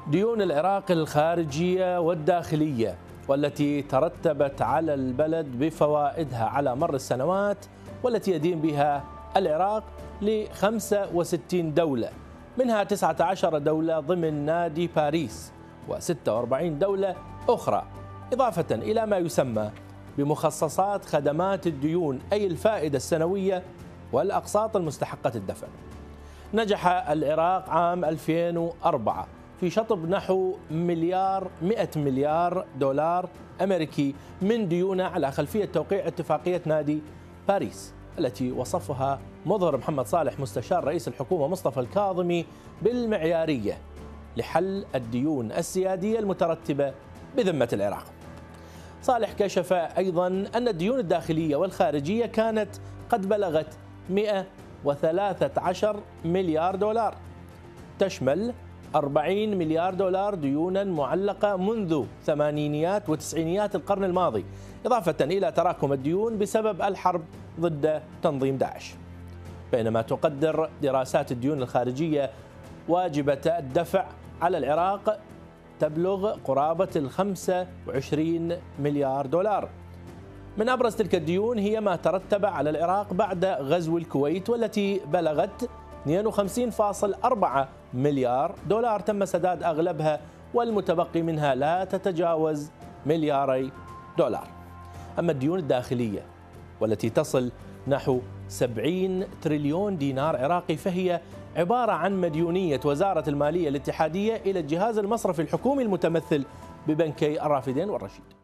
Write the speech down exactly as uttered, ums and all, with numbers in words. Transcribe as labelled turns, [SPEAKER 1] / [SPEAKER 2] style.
[SPEAKER 1] ديون العراق الخارجية والداخلية والتي ترتبت على البلد بفوائدها على مر السنوات، والتي يدين بها العراق ل خمسة وستين دولة، منها تسعة عشر دولة ضمن نادي باريس وستة وأربعين دولة أخرى، إضافة إلى ما يسمى بمخصصات خدمات الديون، أي الفائدة السنوية والأقساط المستحقة الدفع. نجح العراق عام ألفين وأربعة في شطب نحو مليار مئة مليار دولار أمريكي من ديونه على خلفية توقيع اتفاقية نادي باريس، التي وصفها مظهر محمد صالح مستشار رئيس الحكومة مصطفى الكاظمي بالمعيارية لحل الديون السيادية المترتبة بذمة العراق. صالح كشف أيضا أن الديون الداخلية والخارجية كانت قد بلغت مئة وثلاثة عشر مليار دولار، تشمل أربعين مليار دولار ديونا معلقة منذ ثمانينيات وتسعينيات القرن الماضي، إضافة إلى تراكم الديون بسبب الحرب ضد تنظيم داعش. بينما تقدر دراسات الديون الخارجية واجبة الدفع على العراق تبلغ قرابة الخمسة وعشرين مليار دولار. من أبرز تلك الديون هي ما ترتب على العراق بعد غزو الكويت، والتي بلغت اثنين وخمسين فاصلة أربعة مليار دولار تم سداد أغلبها، والمتبقي منها لا تتجاوز ملياري دولار. أما الديون الداخلية والتي تصل نحو سبعين تريليون دينار عراقي، فهي عبارة عن مديونية وزارة المالية الاتحادية إلى الجهاز المصرفي الحكومي المتمثل ببنكي الرافدين والرشيد.